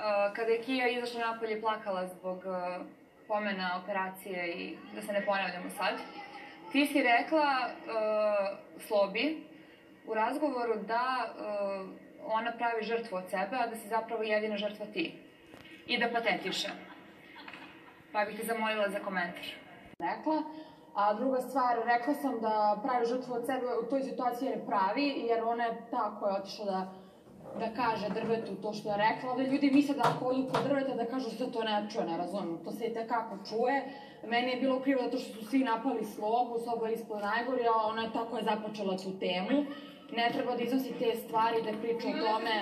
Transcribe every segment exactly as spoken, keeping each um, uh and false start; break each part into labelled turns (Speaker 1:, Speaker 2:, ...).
Speaker 1: kada je Kija izašla napolje i plakala zbog pomena operacije i da se ne ponavljamo sad, ti si rekla Slobi u razgovoru da ona pravi žrtvu od sebe, a da si zapravo jedina žrtva ti. I da patetiše. Pa bih te zamolila za komentar.
Speaker 2: Rekla. A druga stvar, rekla sam da pravi žrtvu od sebe u toj situaciji jer pravi, jer ona je ta koja je otišla da da kaže Drvetu to što je rekla. Ovdje ljudi misle da ako odu kod Drveta da kažu što to ne čuje, ne razumijem. To se i tekako čuje. Meni je bilo krivo zato što su svi napali Slobu, Sloba je ispod najgori, a ona je ta koja je započela tu temu. Ne treba da iznosi te stvari, da priča o tome.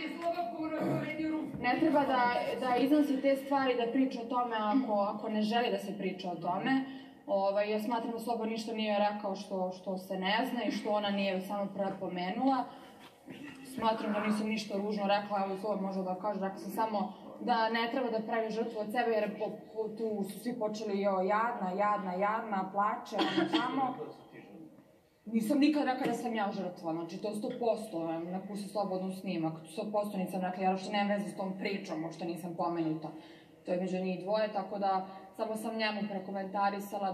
Speaker 2: Ne treba da iznosi te stvari, da priča o tome ako ne želi da se priča o tome. Ja smatram da Sloba ništa nije rekao što se ne zna i što ona nije samo prepomenula. Smatram da nisam ništa ružno rekla, evo Sloba može da kaže, rekla sam samo da ne treba da pravi žrtvu od sebe, jer tu su svi počeli jo, jadna, jadna, jadna, plače, ono tamo. Nisam nikad rekla da sam ja žrtva, znači to je sto posto, ne pusti slobodno snimak, sto posto nisam rekla, jer uopšte nema veze s tom pričom, uopšte nisam pomenuta. To je među njih dvoje, tako da samo sam njemu prekomentarisala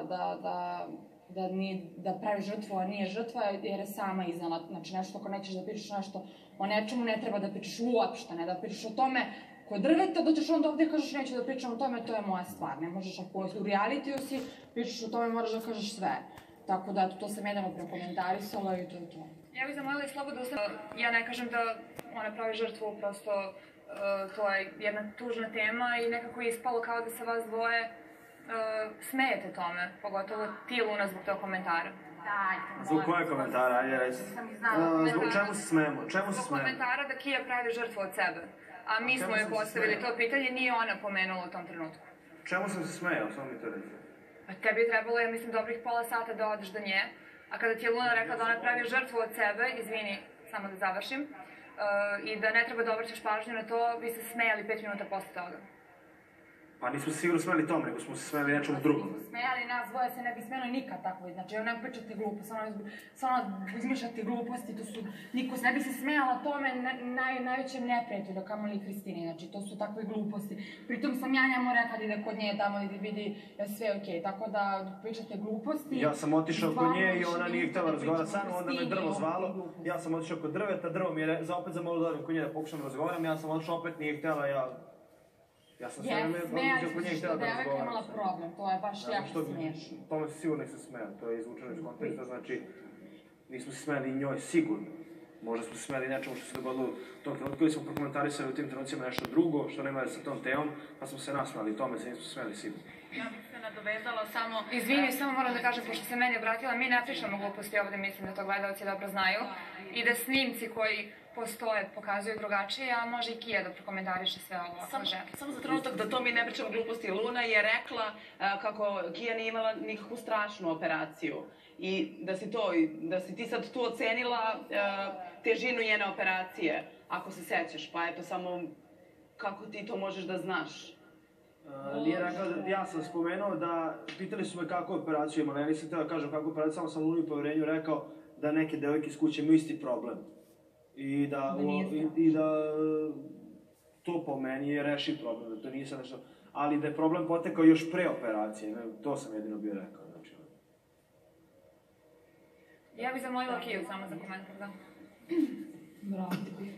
Speaker 2: da pravi žrtvu, a nije žrtva, jer je sama iznala, znači nešto ako nećeš da pričaš nešto o nečemu, ne treba da pričaš uopšte, ne da pričaš o tome kod Drveta, doćeš onda ovdje i kažeš neću da pričam o tome, to je moja stvar, ne možeš ako u realitiju si, pričaš o tome, moraš da kažeš sve. Tako da, to sam jedno prekomentarisala i to je to.
Speaker 1: Ja bih zamolila i Slobodu, ja ne kažem da ona pravi žrtvu, prosto to je jedna tužna tema i nekako je ispalo kao da se vas dvoje smejete tome, pogotovo ti Luna zbog tog komentara.
Speaker 3: Zbog koje komentara, ajde reći? Zbog čemu se smejemo?
Speaker 1: Zbog komentara da Kija pravi žrtvu od sebe. A mi smo joj postavili to pitanje, nije ona pomenula u tom trenutku.
Speaker 3: Čemu sam se smejao, samo mi to reći?
Speaker 1: Pa tebi je trebalo, ja mislim, dobrih pola sata da odeš do nje, a kada ti je Luna rekla da ona pravi žrtvu od sebe, izvini, samo da završim, i da ne treba da obraćaš pažnju na to, vi ste smejali pet minuta posle toga.
Speaker 3: Pa nismo se sigurno smejali tome, nego smo se smejali nečemu drugom.
Speaker 2: Smejali nas dvoje se ne bi smejali nikad tako, znači evo ne pričate glupo, samo izmišljate gluposti, to su, niko ne bi se smejala tome najvećem neprijatelju, kamoli i Kristini, znači to su takve gluposti. Pritom sam ja njemu rekla da ide kod nje tamo i da vidi sve okej, tako da pričate gluposti.
Speaker 3: Ja sam otišao kod nje i ona nije htjela razgovarati sa mnom, onda me Drvo zvalo, ja sam otišao kod Drveta, Drvo mi je opet zamolio da odem kod nje da pokušam razgovaram, ja sam otišao opet, nije htjela, ja... Ja sam sve vreme odlučio kod nje htjela da razgovaram.
Speaker 2: Devojka imala problem, to je baš jako smiješno.
Speaker 3: Tome se sigurno nisam smijala, to je izvučeno iz konteksta, znači nismo se smijali njoj sigurno. Možda smo se smijali nečemu što se dogodilo u tom trenutku ili smo prokomentarisali u tim trenucima nešto drugo što nema sa tom temom, pa smo se nasmijali, tome se nismo smijali sigurno.
Speaker 1: Ja bih se nadovezala samo... Izvini, samo moram da kažem, pošto se meni obratila, mi ne pričamo gluposti ovde, mislim da to gledalci dobro znaju, i da snimci koji postoje pokazuju drugačije, a može i Kija da prokomentariše sve ovo ako želi.
Speaker 4: Samo za trenutak da to mi ne pričamo gluposti, Luna je rekla kako Kija nije imala nikakvu strašnu operaciju i da si ti sad tu ocenila težinu njene operacije, ako se sećaš, pa eto samo kako ti to možeš da znaš.
Speaker 3: Nije rekla da ja sam spomenuo da pitali su me kakvu operaciju imala, ja nisam htio da kažem kakvu operaciju, samo sam Luni u poverenju rekao da neke devojke iz kuće imaju isti problem. I da to po meni je reši problem, da to nije sad nešto, ali da je problem potekao još pre operacije, to sam jedino bio rekao.
Speaker 1: Ja bih zamolila Kiju samo za komentar, da.
Speaker 2: Bravo.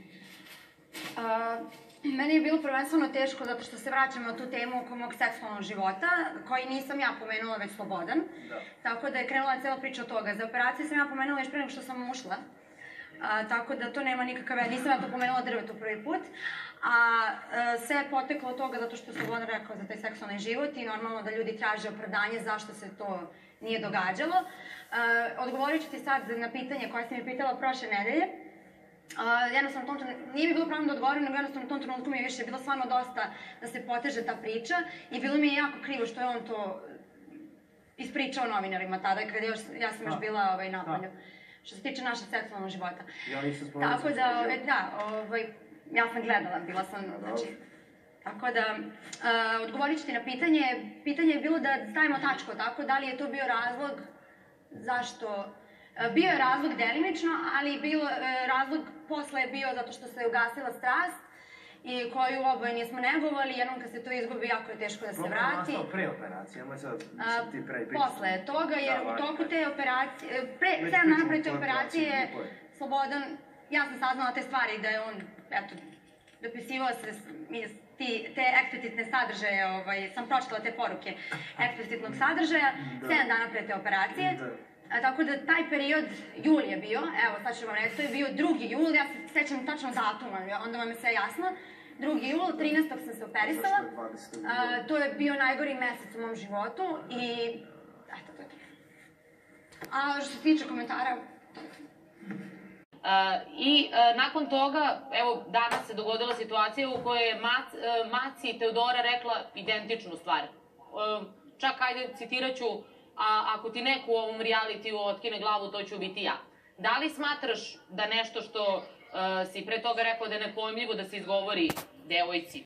Speaker 5: Meni je bilo prvenstveno teško zato što se vraćam na tu temu oko mog seksualnog života, koji nisam ja pomenula, već Slobodan. Tako da je krenula cijela priča od toga. Za operaciju sam ja pomenula još pre nego što sam ušla. Tako da to nema nikakav veze. Nisam ja to pomenula Drvetu prvi put. A sve je poteklo od toga zato što je Slobodan rekao za taj seksualni život i normalno da ljudi traže opravdanje zašto se to nije događalo. Odgovorit ću ti sad na pitanje koje si mi pitala prošle nedelje. Jednostavno, u tom trenutku, nije mi bilo pravno da odgovorim, nego jednostavno u tom trenutku mi je više bilo stvarno dosta da se poteže ta priča i bilo mi je jako krivo što je on to ispričao novinarima tada, kada ja sam još bila napolju, što se tiče našeg seksualnog života.
Speaker 3: Ja nisam spomenuo
Speaker 5: Tako da, da, ja sam gledala, bila sam, znači, tako da, odgovorit ću ti na pitanje, pitanje je bilo da stavimo tačku, tako, da li je to bio razlog zašto... Bio je razlog delimično, ali razlog posle je bio zato što se ugasila strast i koju oboje nismo negovali, jednom kad se to izgubi, jako je teško da se vrati.
Speaker 3: Problem nastao pre operacije, ali sad ti pre pričam.
Speaker 5: Posle toga, jer u toku te operacije, pre, sedam dana pre te operacije, Slobodan, ja sam saznala te stvari da je on, eto, dopisivao se ti, te eksplicitne sadržaje, ovaj, sam pročitala te poruke eksplicitnog sadržaja, sedam dana pre te operacije. A, tako da taj period, jul je bio, evo sad ću vam reći, to je bio drugi jul, ja se sećam tačno datuma, onda vam je sve jasno. drugi jul, trinaestog sam se operisala, a, to je bio najgori mesec u mom životu i eto, to je to. A što se tiče komentara,
Speaker 6: Uh, I uh, nakon toga, evo, danas se dogodila situacija u kojoj je Mac, uh, Maci Teodora rekla identičnu stvar. Uh, čak, ajde, citirat ću, a ako ti neko u ovom realitiju otkine glavu, to ću biti ja. Da li smatraš da nešto što uh, si pre toga rekao da je nepojmljivo da se izgovori devojci,